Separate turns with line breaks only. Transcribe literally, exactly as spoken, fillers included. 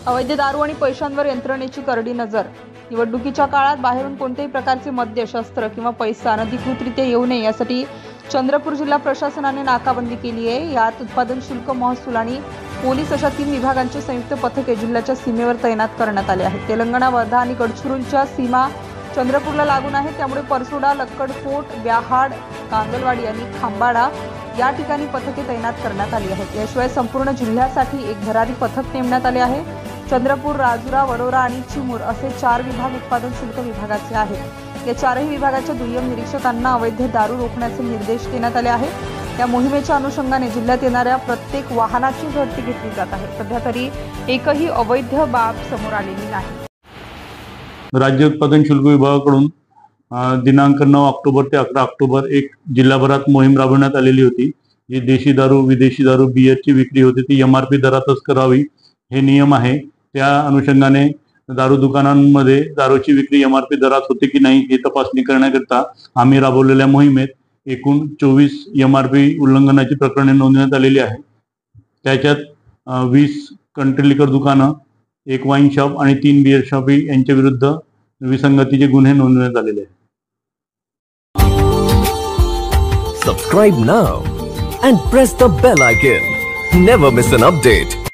अवैध दारू आणि पैशांवर यंत्रणेची करडी नजर। निवडणुकीच्या काळात बाहेरून कोणत्याही प्रकारचे मद्य, शस्त्र किंवा पैसा अनधिकृतरित्या येऊ नये यासाठी चंद्रपूर जिल्हा प्रशासनाने नाकाबंदी केली आहे। यात उत्पादन शुल्क, महसूल आणि पोलीस अशा तीन विभागांचे संयुक्त पथके जिल्ह्याच्या सीमेवर तैनात करण्यात आले आहेत। तेलंगणा, वर्धा आणि गडचिरोलीच्या सीमा चंद्रपूरला लागून आहे, त्यामुळे परसोडा, लक्कडफोट, ब्याहाड, कांगलवाडी आणि खांबाडा या ठिकाणी पथके तैनात करण्यात आली आहेत। याशिवाय संपूर्ण जिल्ह्यासाठी एक भरारी पथक नेमण्यात आले आहे। चंद्रपूर, राजुरा, वडोरा आणि चिमूर असे चार विभाग उत्पादन शुल्क विभागाचे आहेत। या चारही विभागाच्या दुय्यम निरीक्षकांना अवैध दारू रोखण्याचे निर्देश देण्यात आले आहेत। या मोहिमेच्या अनुषंगाने जिल्ह्यात येणाऱ्या प्रत्येक वाहनाची झडती घेतली जात आहे। सध्या तरी एकही अवैध बाब समोर आलेली नाही।
राज्य उत्पादन शुल्क विभागाकडून दिनांक नऊ ऑक्टोबर ते अकरा ऑक्टोबर एक जिल्हाभरात मोहीम राबवण्यात आलेली होती। जी देशी दारू, विदेशी दारू, बियरची विक्री होती ती एम आर पी दरातच करावी हे नियम आहे। त्या अनुषंगाने दारू दुकानांमध्ये दारूची विक्री एम आर पी दरात होते की नाही हे तपासणी करण्याकरिता आम्ही राबवलेल्या मोहिमेत एकूण चोवीस एम आर पी उल्लंघनाची प्रकरणे नोंदवण्यात आलेली आहे। त्याच्यात वीस कंट्री लिकर दुकानं, एक वाईन शॉप आणि तीन बियर शॉप यांच्या विरुद्ध विसंगतीचे गुन्हे नोंदवण्यात आलेले आहेत।
Subscribe now and press the bell icon. Never miss an update.